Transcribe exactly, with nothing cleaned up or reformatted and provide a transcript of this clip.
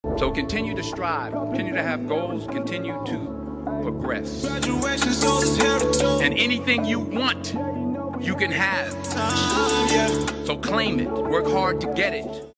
So continue to strive, continue to have goals, continue to progress. And anything you want, you can have. So claim it, work hard to get it.